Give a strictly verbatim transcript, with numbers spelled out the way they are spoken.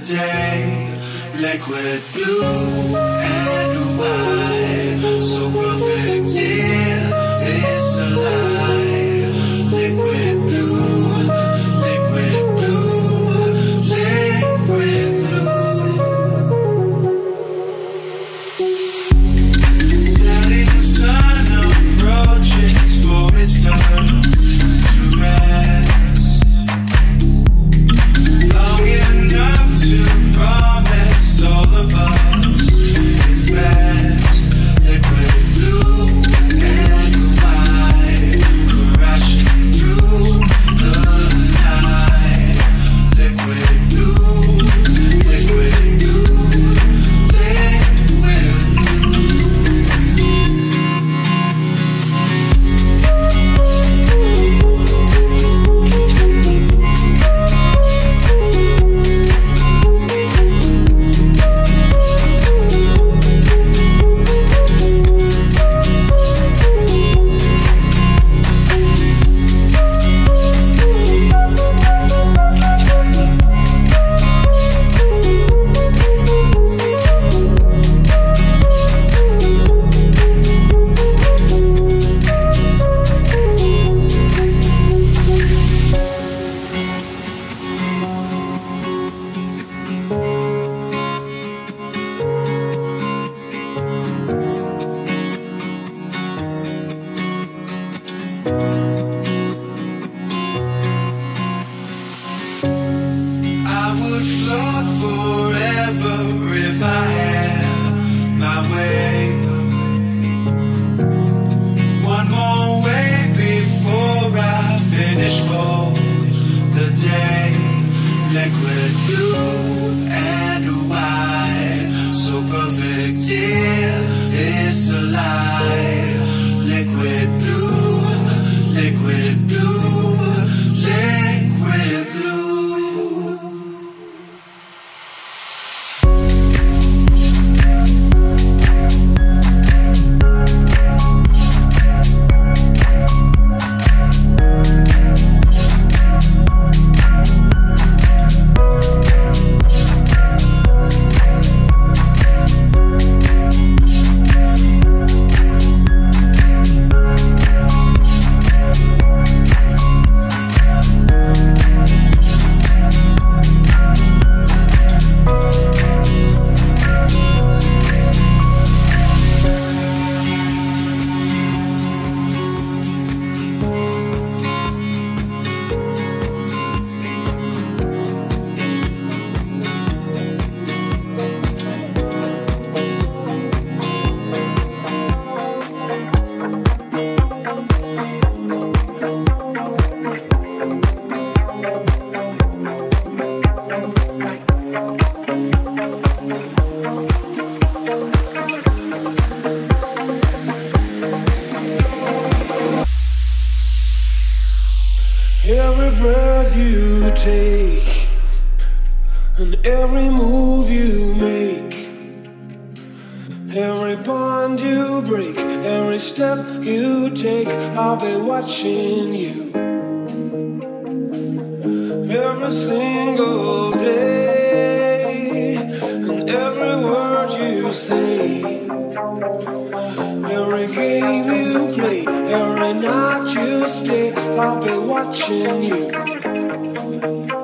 day. Liquid blue and white, so perfect, dear, it's a lie. Liquid blue, liquid blue, liquid blue. Setting sun approaches for its turn to rest. Long enough to promise all of us its best. Liquid blue and white, crashing through the night. Liquid blue, liquid blue, liquid Every breath you take and every move you make, every bond you break, every step you take, I'll be watching you every single day. And every word you say, every game you play, every night you stay, I'll be watching you.